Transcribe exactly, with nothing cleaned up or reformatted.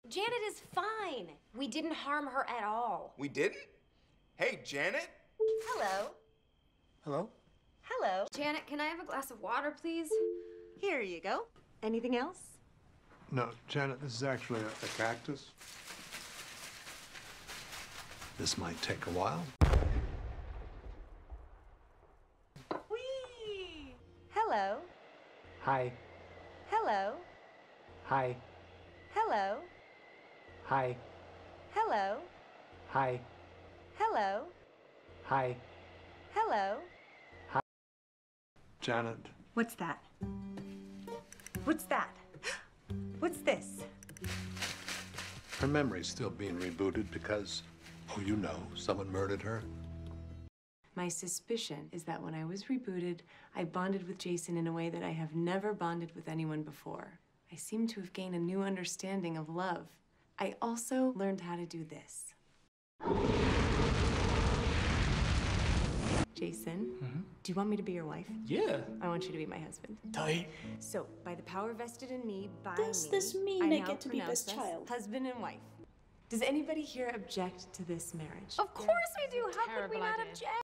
Janet is fine. We didn't harm her at all. We didn't? Hey, Janet? Hello. Hello? Hello. Janet, can I have a glass of water, please? Here you go. Anything else? No, Janet, this is actually a, a cactus. This might take a while. Whee! Hello. Hi. Hello. Hi. Hello. Hi. Hello. Hi. Hello. Hi. Hello. Janet. What's that? What's that? What's this? Her memory's still being rebooted because, oh, you know, someone murdered her. My suspicion is that when I was rebooted, I bonded with Jason in a way that I have never bonded with anyone before. I seem to have gained a new understanding of love. I also learned how to do this. Jason, Mm-hmm. do you want me to be your wife? Yeah. I want you to be my husband. Tight. So, by the power vested in me by Does me, this mean I I now get to be pronounce best us child? husband and wife. Does anybody here object to this marriage? Of course we do. How could we not object?